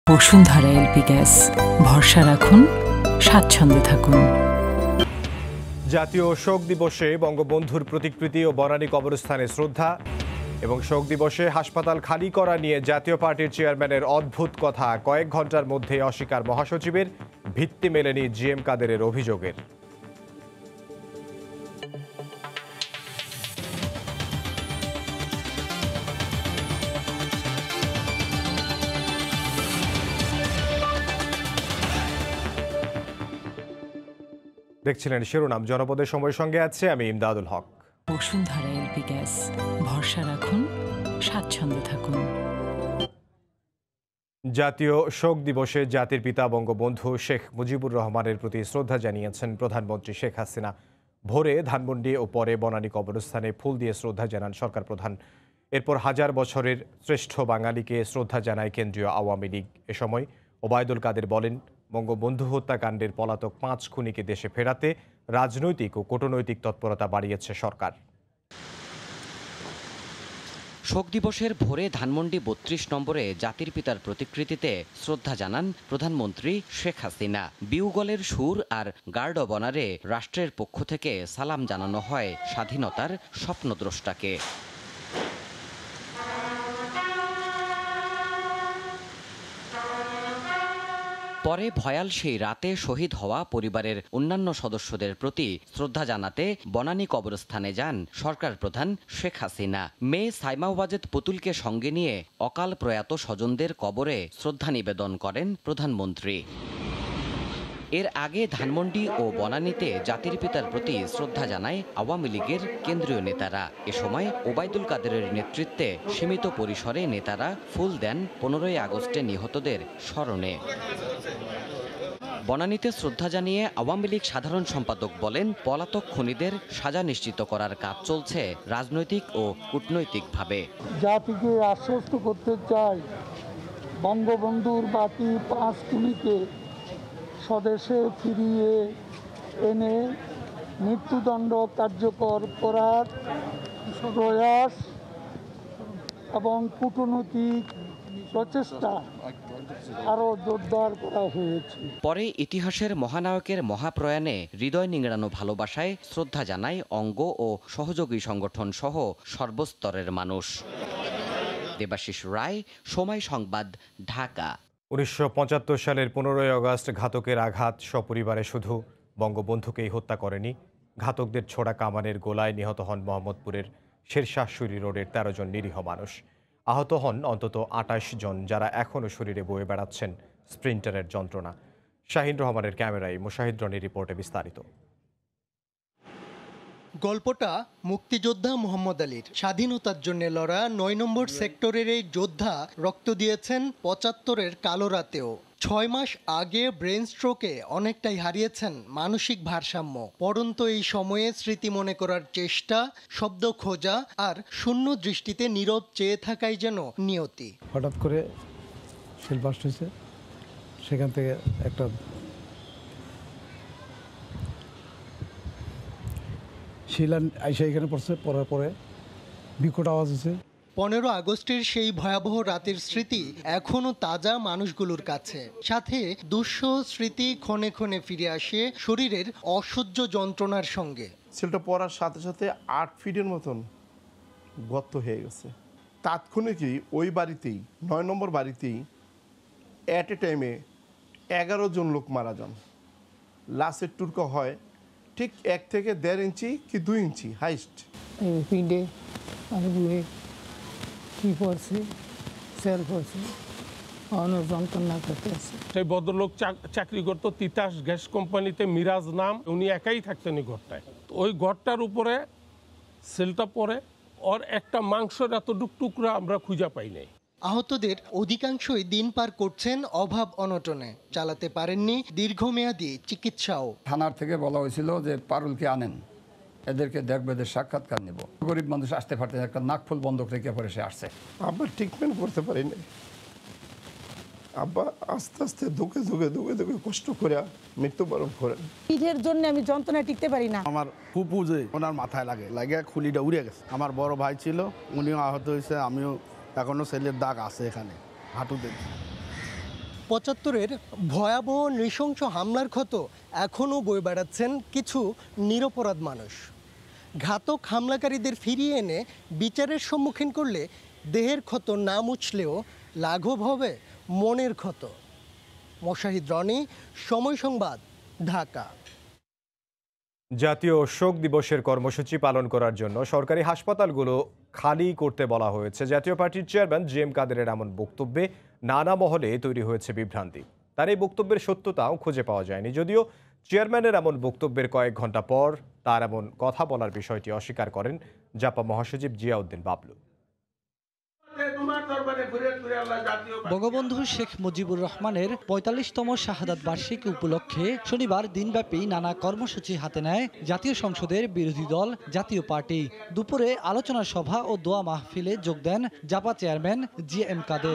Bashundhara LP gas, ভরসা রাখুন, স্বাচ্ছন্দ্যে থাকুন। জাতীয় শোক দিবসে বঙ্গবন্ধুর প্রতিকৃতি ও বনানী কবরস্থানে শ্রদ্ধা এবং শোক দিবসে হাসপাতাল খালি করা নিয়ে জাতীয় পার্টির চেয়ারম্যানের অদ্ভুত কথা কয়েক ঘন্টার মধ্যে অস্বীকার মহাসচিবের, ভিত্তি মেলেনি জিএম কাদেরের অভিযোগের। দেখছিলেন শিরোনাম। জনপদের সময়ের সঙ্গে আছে আমি ইমদাদুল হক। বসুন্ধরা এলপি গ্যাস, ভরসা রাখুন, স্বাচ্ছন্দ্যে থাকুন। জাতীয় শোক দিবসে জাতির পিতা বঙ্গবন্ধু শেখ মুজিবুর রহমানের প্রতি শ্রদ্ধা জানিয়েছেন প্রধানমন্ত্রী শেখ হাসিনা। ভোরে ধানমন্ডি ও পরে বনানী কবরস্থানে ফুল দিয়ে শ্রদ্ধা জানান সরকার প্রধান। এরপর হাজার বছরের শ্রেষ্ঠ বাঙালিকে শ্রদ্ধা জানায় কেন্দ্রীয় আওয়ামী লীগ। এ সময় ওবায়দুল কাদের বলেন, বঙ্গবন্ধু হত্যাকাণ্ডের পলাতক 5 খুনিকে দেশে ফেরাতে রাজনৈতিক ও কূটনৈতিক তৎপরতা বাড়িয়েছে সরকার। শোক দিবসের ভোরে ধানমন্ডি 32 নম্বরে জাতির পিতার প্রতিকৃতিতে শ্রদ্ধা জানান প্রধানমন্ত্রী শেখ হাসিনা। বিউগলের সুর আর গার্ড অব অনারে রাষ্ট্রের পক্ষ থেকে সালাম জানানো হয় স্বাধীনতার স্বপ্নদ্রষ্টাকে। পরে ভয়াল সেই রাতে শহীদ হওয়া পরিবারের অন্যান্য সদস্যদের প্রতি শ্রদ্ধা জানাতে বনানী কবরস্থানে যান সরকার প্রধান শেখ হাসিনা। মেয়ে সাইমা ওয়াজেদ পুতুলকে সঙ্গে নিয়ে অকাল প্রয়াত স্বজনদের কবরে শ্রদ্ধা নিবেদন করেন প্রধানমন্ত্রী। এর আগে ধানমন্ডি ও বনানীতে জাতির পিতার প্রতি শ্রদ্ধা জানায় আওয়ামী লীগের কেন্দ্রীয় নেতারা। এ সময় ওবায়দুল কাদেরের নেতৃত্বে সীমিত পরিসরে নেতারা ফুল দেন 15ই আগস্টে নিহতদের স্মরণে। বনানীতে শ্রদ্ধা জানিয়ে আওয়ামী লীগ সাধারণ সম্পাদক বলেন, পলাতক খুনিদের সাজা নিশ্চিত করার কাজ চলছে রাজনৈতিক ও কূটনৈতিকভাবে। জাতিকে আশ্বস্ত করতে চাই, বঙ্গবন্ধুর বাকি 5 খুনিকে স্বদেশে ফিরিয়ে এনে মৃত্যুদণ্ড কার্যকর করার প্রয়াস এবং কূটনৈতিক প্রচেষ্টা আরও জোরদার করা হয়েছে। পরে ইতিহাসের মহানায়কের মহাপ্রয়াণে হৃদয় নিংড়ানো ভালোবাসায় শ্রদ্ধা জানায় অঙ্গ ও সহযোগী সংগঠন সহ সর্বস্তরের মানুষ। দেবাশিস রায়, সময় সংবাদ, ঢাকা। 1975 সালের 15ই আগস্ট ঘাতকের আঘাত সপরিবারে শুধু বঙ্গবন্ধুকেই হত্যা করেনি। ঘাতকদের ছোড়া কামানের গোলায় নিহত হন মোহাম্মদপুরের শেরশাহ সুরি রোডের 13 জন নিরীহ মানুষ। আহত হন অন্তত 28 জন, যারা এখনও শরীরে বয়ে বেড়াচ্ছেন স্প্রিন্টারের যন্ত্রণা। শাহিন রহমানের ক্যামেরায় মুশাহিদ রনির রিপোর্টে বিস্তারিত। গল্পটা মুক্তিযোদ্ধা মোহাম্মদ আলীর। স্বাধীনতার জন্য লড়া 9 নম্বর সেক্টরের এই যোদ্ধা রক্ত দিয়েছেন 75-এর কালো রাতেও। 6 মাস আগে ব্রেন স্ট্রোকে অনেকটাই হারিয়েছেন মানসিক ভারসাম্য। পড়ন্ত এই সময়ে স্মৃতি মনে করার চেষ্টা, শব্দ খোঁজা আর শূন্য দৃষ্টিতে নীরব চেয়ে থাকাই যেন নিয়তি। হঠাৎ করে শিলবাস্ট হয়েছে, সেখান থেকে একটা শিলা আইসা এখানে পড়ছে, পড়ার পরে বিকট আওয়াজ হয়েছে। 15 আগস্টের সেই ভয়াবহ রাতের স্মৃতি এখনো তাজা মানুষগুলোর কাছে। সাথে দুঃসহ স্মৃতি ক্ষণে ক্ষণে ফিরে আসে শরীরের অসহ্য যন্ত্রণার সঙ্গে। সেলটা পড়ার সাথে সাথে 8 ফিটের মতন গর্ত হয়ে গেছে। তাৎক্ষণিকই ওই বাড়িতেই 9 নম্বর বাড়িতেই অ্যাট এ টাইমে 11 জন লোক মারা যান। লাশের টুকরো হয় ঠিক 1 থেকে 1.5 ইঞ্চি কি 2 ইঞ্চি হাইস্ট। পিণ্ডে বুয়ে কি পড়ছে, সেল পড়ছে, অনেক যন্ত্রণা করতেছে। সেই ভদ্রলোক চাকরি করতো তিতাস গ্যাস কোম্পানিতে, মিরাজ নাম। উনি একাই থাকতেন এই ঘরটায়। ওই ঘরটার উপরে সেলটা পরে ওর একটা মাংসের এতটুক টুকরা আমরা খুঁজে পাই নাই। আহতদের অধিকাংশই দিন পার করছেন অভাব অনটনে, চালাতে পারেননি দীর্ঘমেয়াদী চিকিৎসাও। থানার থেকে বলা হয়েছিল যে পারুলকে আনেন, এদেরকে দেখবে, এদের সাক্ষাৎকার নেব। গরিব মানুষ আসতে পারতেন, একটা নাকফুল বন্ধক রেখে পরে সে আসছে। আব্বা ট্রিটমেন্ট করতে পারিনি। আব্বা আস্তে আস্তে ধুকে ধুকে ধুকে ধুকে কষ্ট করে মৃত্যুবরণ করেন। পিঠের জন্য আমি যন্ত্রণা টিকতে পারি না। আমার ফুপু যে ওনার মাথায় লাগে খুলিটা উড়ে গেছে। আমার বড় ভাই ছিল, উনিও আহত হয়েছে, আমিও এখনো সেলের দাগ আছে এখানে হাঁটুতে। ৭৫-এর ভয়াবহ নৃশংস হামলার ক্ষত এখনও বয়ে বেড়াচ্ছেন কিছু নিরপরাধ মানুষ। ঘাতক হামলাকারীদের ফিরিয়ে এনে বিচারের সম্মুখীন করলে দেহের ক্ষত না মুছলেও লাঘব হবে মনের ক্ষত। মোশাহিদ রনি, সময় সংবাদ, ঢাকা। জাতীয় শোক দিবসের কর্মসূচি পালন করার জন্য সরকারি হাসপাতালগুলো খালি করতে বলা হয়েছে। জাতীয় পার্টির চেয়ারম্যান জিএম কাদেরের এমন বক্তব্যে নানা মহলে তৈরি হয়েছে বিভ্রান্তি। তার এই বক্তব্যের সত্যতাও খুঁজে পাওয়া যায়নি, যদিও চেয়ারম্যানের এমন বক্তব্যের কয়েক ঘন্টা পর তার এমন কথা বলার বিষয়টি অস্বীকার করেন জাপা মহাসচিব জিয়াউদ্দিন বাবলু। বঙ্গবন্ধু শেখ মুজিবুর রহমানের ৪৫তম শাহাদাত বার্ষিকী উপলক্ষে শনিবার দিনব্যাপী নানা কর্মসূচি হাতে নেয় জাতীয় সংসদের বিরোধী দল জাতীয় পার্টি। দুপুরে আলোচনা সভা ও দোয়া মাহফিলে যোগ দেন জাপা চেয়ারম্যান জিএম কাদের।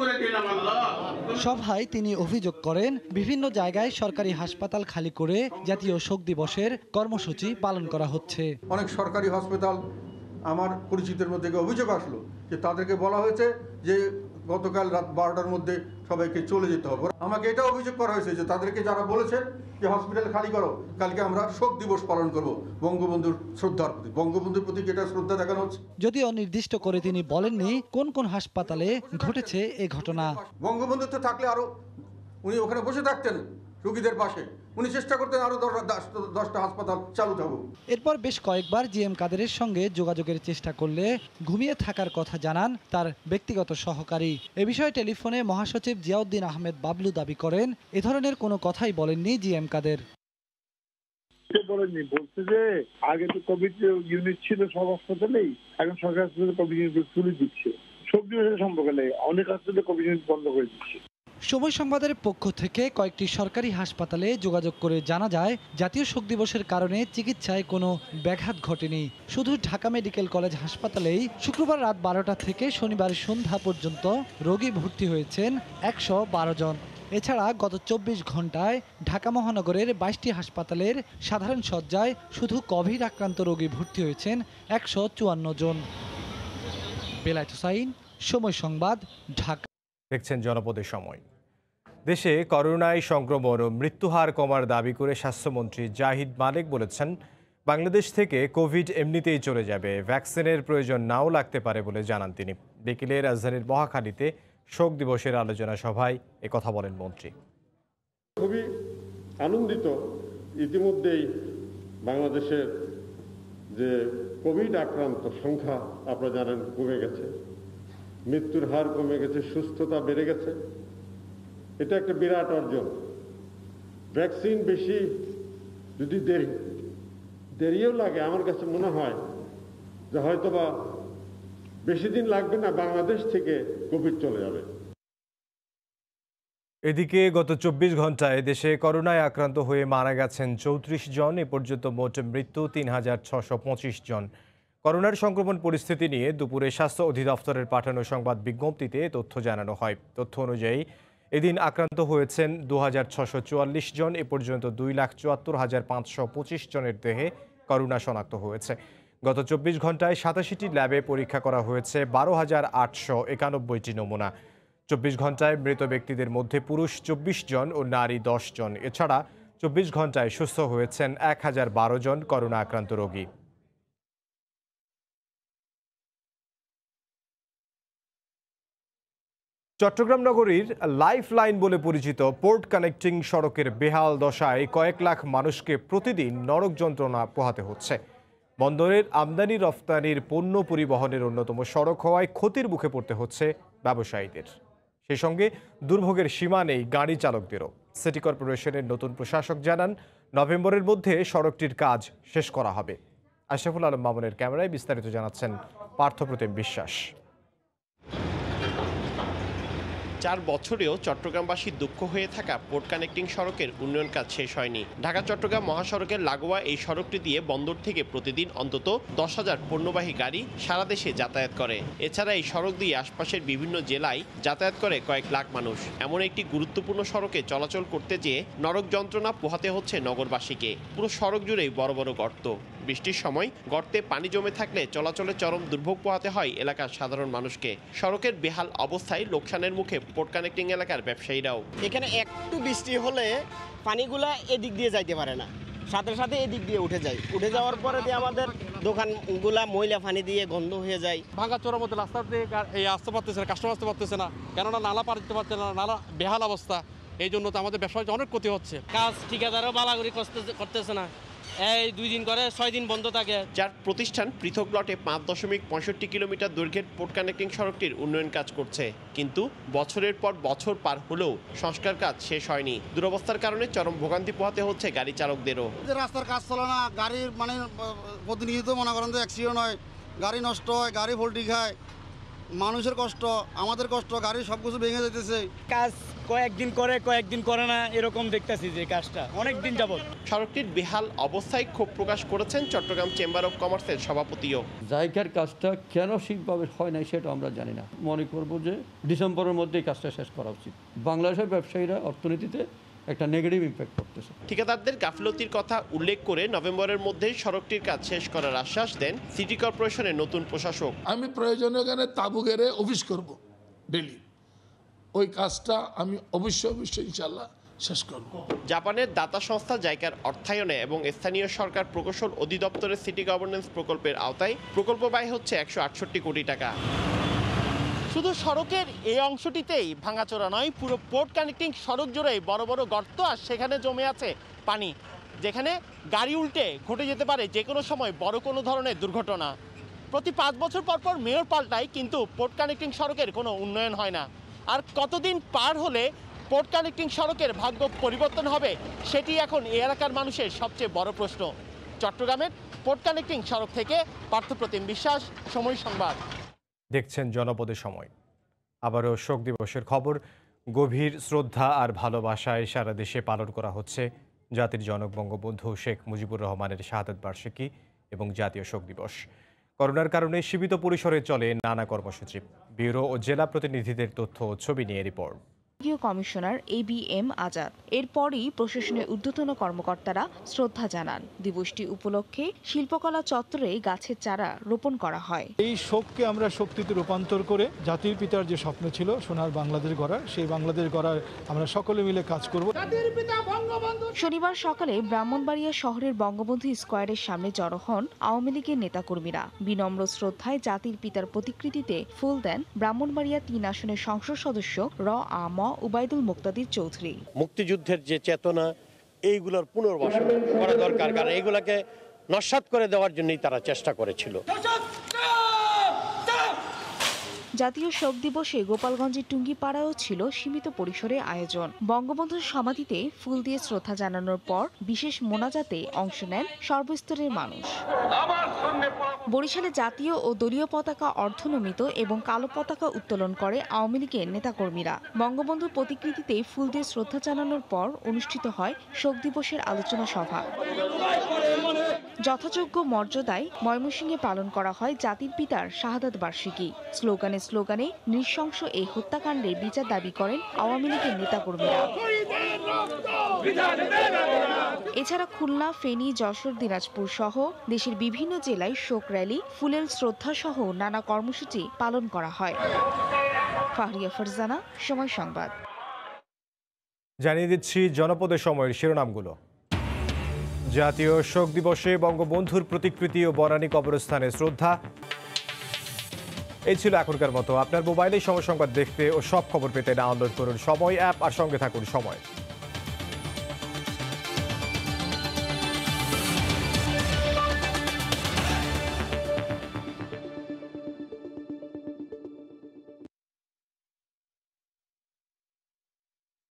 সভায় তিনি অভিযোগ করেন, বিভিন্ন জায়গায় সরকারি হাসপাতাল খালি করে জাতীয় শোক দিবসের কর্মসূচি পালন করা হচ্ছে। অনেক সরকারি হাসপাতাল আমার পরিচিতের মধ্যে অভিযোগ আসলো যে তাদেরকে বলা হয়েছে যে গতকাল রাত ১২টার মধ্যে সবাইকে চলে যেতে হবে। আমাকে এটা অভিযোগ করা হয়েছে যে তাদেরকে যারা বলেছেন যে হসপিটাল খালি করো, কালকে আমরা শোক দিবস পালন করব বঙ্গবন্ধুর শ্রদ্ধার প্রতি। বঙ্গবন্ধুর প্রতি যেটা শ্রদ্ধা দেখানো হচ্ছে। যদিও নির্দিষ্ট করে তিনি বলেননি কোন কোন হাসপাতালে ঘটেছে এই ঘটনা। বঙ্গবন্ধু তো থাকলে আরো উনি ওখানে বসে থাকতেন রোগীদের পাশে, উনি চেষ্টা করতেন আরো 10টা হাসপাতাল চালু থাকুক। এরপর বেশ কয়েকবার জিএম কাদেরের সঙ্গে যোগাযোগের চেষ্টা করলে ঘুমিয়ে থাকার কথা জানান তার ব্যক্তিগত সহকারী। এ বিষয়ে টেলিফোনে মহাসচিব জিয়াউদ্দিন আহমেদ বাবলু দাবি করেন, এ ধরনের কোনো কথাই বলেননি জিএম কাদের। বলছে যে আগে তো কোভিড ইউনিট ছিল সব হাসপাতালেই, এখন সরকার হাসপাতালে কোভিড ইউনিট তুলে দিচ্ছে। শোক দিবসের সম্পর্কে নেই, অনেক হাসপাতালে কোভিড ইউনিট বন্ধ করে দিচ্ছে। সময় সংবাদের পক্ষ থেকে কয়েকটি সরকারি হাসপাতালে যোগাযোগ করে জানা যায়, জাতীয় শোক দিবসের কারণে চিকিৎসায় কোনো ব্যাঘাত ঘটেনি। শুধু ঢাকা মেডিকেল কলেজ হাসপাতালেই শুক্রবার রাত 12টা থেকে শনিবার সন্ধ্যা পর্যন্ত রোগী ভর্তি হয়েছেন 112 জন। এছাড়া গত 24 ঘন্টায় ঢাকা মহানগরের 22টি হাসপাতালের সাধারণ শয্যায় শুধু কোভিড আক্রান্ত রোগী ভর্তি হয়েছেন 154 জন। বেলায়েত হোসাইন, সময় সংবাদ, ঢাকা। দেখছেন জনপদের সময়। দেশে করোনায় সংক্রমণ ও মৃত্যুহার কমার দাবি করে স্বাস্থ্যমন্ত্রী জাহিদ মালেক বলেছেন, বাংলাদেশ থেকে কোভিড এমনিতেই চলে যাবে, ভ্যাকসিনের প্রয়োজন নাও লাগতে পারে বলে জানান তিনি। বিকেলে রাজধানীর মহাখালীতে শোক দিবসের আলোচনা সভায় একথা বলেন মন্ত্রী। খুবই আনন্দিত, ইতিমধ্যেই বাংলাদেশের যে কোভিড আক্রান্ত সংখ্যা আপনারা জানেন কমে গেছে, মৃত্যুর হার কমে গেছে, সুস্থতা বেড়ে গেছে। এটা একটা বিরাট অর্জন। ভ্যাকসিন বেশি যদি দেরিও লাগে, আমার কাছে মনে হয় যে হয়তোবা বেশি দিন লাগবে না, বাংলাদেশ থেকে কোভিড চলে যাবে। এদিকে গত 24 ঘন্টায় দেশে করোনায় আক্রান্ত হয়ে মারা গেছেন 34 জন। এ পর্যন্ত মোট মৃত্যু 3625 জন। করোনার সংক্রমণ পরিস্থিতি নিয়ে দুপুরে স্বাস্থ্য অধিদপ্তরের পাঠানো সংবাদ বিজ্ঞপ্তিতে তথ্য জানানো হয়। তথ্য অনুযায়ী এদিন আক্রান্ত হয়েছেন 2644 জন। এ পর্যন্ত 2,74,525 জনের দেহে করোনা শনাক্ত হয়েছে। গত 24 ঘন্টায় 87টি ল্যাবে পরীক্ষা করা হয়েছে 12,891টি নমুনা। 24 ঘন্টায় মৃত ব্যক্তিদের মধ্যে পুরুষ 24 জন ও নারী 10 জন। এছাড়া 24 ঘন্টায় সুস্থ হয়েছেন 1012 জন করোনা আক্রান্ত রোগী। চট্টগ্রাম নগরীর লাইফ লাইন বলে পরিচিত পোর্ট কানেক্টিং সড়কের বেহাল দশায় কয়েক লাখ মানুষকে প্রতিদিন নরক যন্ত্রণা পোহাতে হচ্ছে। বন্দরের আমদানি রফতানির পণ্য পরিবহনের অন্যতম সড়ক হওয়ায় ক্ষতির মুখে পড়তে হচ্ছে ব্যবসায়ীদের। সেই সঙ্গে দুর্ভোগের সীমা নেই গাড়ি চালকদেরও। সিটি কর্পোরেশনের নতুন প্রশাসক জানান, নভেম্বরের মধ্যে সড়কটির কাজ শেষ করা হবে। আশরাফুল আলম মামুনের ক্যামেরায় বিস্তারিত জানাচ্ছেন পার্থপ্রতিম বিশ্বাস। 4 বছরেও চট্টগ্রামবাসীর দুঃখ হয়ে থাকা পোর্ট কানেক্টিং সড়কের উন্নয়ন কাজ শেষ হয়নি। ঢাকা চট্টগ্রাম মহাসড়কের লাগোয়া এই সড়কটি দিয়ে বন্দর থেকে প্রতিদিন অন্তত 10,000 পণ্যবাহী গাড়ি সারা দেশে যাতায়াত করে। এছাড়া এই সড়ক দিয়ে আশপাশের বিভিন্ন জেলায় যাতায়াত করে কয়েক লাখ মানুষ। এমন একটি গুরুত্বপূর্ণ সড়কে চলাচল করতে যেয়ে নরক যন্ত্রণা পোহাতে হচ্ছে নগরবাসীকে। পুরো সড়ক জুড়েই বড় বড় গর্ত। বৃষ্টির সময় গর্তে পানি জমে থাকলে চলাচলে চরম দুর্ভোগ পোহাতে হয় এলাকার সাধারণ মানুষকে। সড়কের বেহাল অবস্থায় লোকসানের মুখে পোর্ট কানেক্টিং এলাকার ব্যবসায়ীরাও। এখানে একটু বৃষ্টি হলে পানিগুলা এদিক দিয়ে যাইতে পারে না, সাথে সাথে এদিক দিয়ে উঠে যায়। উঠে যাওয়ার পরে দিয়ে আমাদের দোকানগুলা ময়লা পানি দিয়ে গন্ধ হয়ে যায়। ভাঙা চোরার মধ্যে রাস্তা দিয়ে আসতে পারতেছে না, কাস্টমার আসতে পারতেছে না, কেননা নালা পার দিতে পারছে না, নালা বেহাল অবস্থা। এই জন্য তো আমাদের ব্যবসায় অনেক ক্ষতি হচ্ছে। কাজ ঠিকাদারও বালাগুড়ি করতেছে না, এই 2 দিন করে 6 দিন বন্ধ থাকে। যার প্রতিষ্ঠান পৃথক লটে 5.65 কিলোমিটার দৈর্ঘ্যের পোর্ট কানেক্টিং সড়কটির উন্নয়ন কাজ করছে, কিন্তু বছরের পর বছর পার হলেও সংস্কার কাজ শেষ হয়নি। দুরবস্থার কারণে চরম ভোগান্তি পোহাতে হচ্ছে গাড়ি চালকদেরও। রাস্তার কাজ চলে না, গাড়ির মানে প্রতিনিয়ত মনে করেন যে অ্যাক্সিডেন্ট হয়, গাড়ি নষ্ট হয়, গাড়ি ভোল্টি খায়, মানুষের কষ্ট, আমাদের কষ্ট, গাড়ি সব কিছু ভেঙে যেতেছে। কাজ কয়েকদিন করে না, এরকম দেখতেছি যে কাজটা অনেক দিন যাবত। সড়কটির বেহাল অবস্থায় ক্ষোভ প্রকাশ করেছেন চট্টগ্রাম চেম্বার অব কমার্সের সভাপতিও। জায়গার কাজটা কেন ঠিকভাবে হয় নাই সেটা আমরা জানি না। মনে করব যে ডিসেম্বরের মধ্যে এই কাজটা শেষ করা উচিত। বাংলাদেশের ব্যবসায়ীরা অর্থনীতিতে একটা নেগেটিভ ইম্প্যাক্ট করতেছে। ঠিকাদারদের গাফিলতির কথা উল্লেখ করে নভেম্বরের মধ্যেই সড়কটির কাজ শেষ করার আশ্বাস দেন সিটি কর্পোরেশনের নতুন প্রশাসক। আমি প্রয়োজনে এখানে তাঁবু গেড়ে অফিস করব ডেলি, ওই কাজটা আমি অবশ্যই ইনশাল্লাহ শেষ করব। জাপানের দাতা সংস্থা জাইকার অর্থায়নে এবং স্থানীয় সরকার প্রকৌশল অধিদপ্তরের সিটি গভর্নেন্স প্রকল্পের আওতায় প্রকল্প ব্যয় হচ্ছে 168 কোটি টাকা। শুধু সড়কের এই অংশটিতেই ভাঙাচোরা নয়, পুরো পোর্ট কানেক্টিং সড়ক জুড়েই বড় বড় গর্ত, আর সেখানে জমে আছে পানি, যেখানে গাড়ি উল্টে ঘটে যেতে পারে যে কোনো সময় বড় কোনো ধরনের দুর্ঘটনা। প্রতি 5 বছর পর পর মেয়র পাল্টায়, কিন্তু পোর্ট কানেক্টিং সড়কের কোনো উন্নয়ন হয় না। আর কতদিন পার হলে পোর্ট কানেক্টিং সড়কের ভাগ্য পরিবর্তন হবে, সেটি এখন এই এলাকার মানুষের সবচেয়ে বড় প্রশ্ন। চট্টগ্রামের পোর্ট কানেক্টিং সড়ক থেকে পার্থপ্রতিম বিশ্বাস, সময় সংবাদ। দেখছেন জনপদের সময়। আবারও শোক দিবসের খবর। গভীর শ্রদ্ধা আর ভালোবাসায় সারা দেশে পালন করা হচ্ছে জাতির জনক বঙ্গবন্ধু শেখ মুজিবুর রহমানের শাহাদাত বার্ষিকী এবং জাতীয় শোক দিবস। করোনার কারণে সীমিত পরিসরে চলে নানা কর্মসূচি। ব্যুরো ও জেলা প্রতিনিধিদের তথ্য ও ছবি নিয়ে রিপোর্ট। কমিশনার ABM আজাদ এরপরই প্রশাসনের ঊর্ধ্বতন কর্মকর্তারা শ্রদ্ধা জানান। দিবসটি উপলক্ষে শিল্পকলা চত্বরে গাছের চারা রোপণ করা হয়। এই শোককে আমরা শক্তিতে রূপান্তর করে জাতির পিতার যে স্বপ্ন ছিল সোনার বাংলাদেশ গড়ার, সেই বাংলাদেশ গড়ার আমরা সকলে মিলে কাজ করব। শনিবার সকালে ব্রাহ্মণবাড়িয়া শহরের বঙ্গবন্ধু স্কয়ারের সামনে জড়ো হন আওয়ামী লীগের নেতাকর্মীরা। বিনম্র শ্রদ্ধায় জাতির পিতার প্রতিকৃতিতে ফুল দেন ব্রাহ্মণবাড়িয়া 3 আসনের সংসদ সদস্য আম উবাইদুল মুক্তাদির চৌধুরী। মুক্তিযুদ্ধের যে চেতনা, এইগুলোর পুনর্বাসন করা দরকার, কারণ এইগুলাকে নস্যাৎ করে দেওয়ার জন্যই তারা চেষ্টা করেছিল। জাতীয় শোক দিবসে গোপালগঞ্জের টুঙ্গিপাড়ায়ও ছিল সীমিত পরিসরে আয়োজন। বঙ্গবন্ধুর সমাধিতে ফুল দিয়ে শ্রদ্ধা জানানোর পর বিশেষ মোনাজাতে অংশ নেন সর্বস্তরের মানুষ। বরিশালে জাতীয় ও দলীয় পতাকা অর্ধনমিত এবং কালো পতাকা উত্তোলন করে আওয়ামী লীগের নেতাকর্মীরা। বঙ্গবন্ধুর প্রতিকৃতিতে ফুল দিয়ে শ্রদ্ধা জানানোর পর অনুষ্ঠিত হয় শোক দিবসের আলোচনা সভা। যথাযোগ্য মর্যাদায় ময়মনসিংহে পালন করা হয় জাতির পিতার শাহাদাত বার্ষিকী। স্লোগানে স্লোগানে নৃশংস এই হত্যাকাণ্ডের বিচার দাবি করেন আওয়ামী লীগের নেতাকর্মীরা। এছাড়া খুলনা, ফেনী, যশোর, দিনাজপুর সহ দেশের বিভিন্ন জেলায় শোক র্যালি, ফুলেল শ্রদ্ধা সহ নানা কর্মসূচি পালন করা হয়। ফাহরিয়া ফারজানা, সময় সংবাদ। জানিয়ে দিচ্ছি জনপদের সময়ের শিরোনামগুলো। জাতীয় শোক দিবসে বঙ্গবন্ধুর প্রতিকৃতি ও বনানী কবরস্থানে শ্রদ্ধা। এই ছিল এখনকার মতো। আপনার মোবাইলে সময় সংবাদ দেখতে ও সব খবর পেতে ডাউনলোড করুন সময় অ্যাপ আর সঙ্গে থাকুন সময়।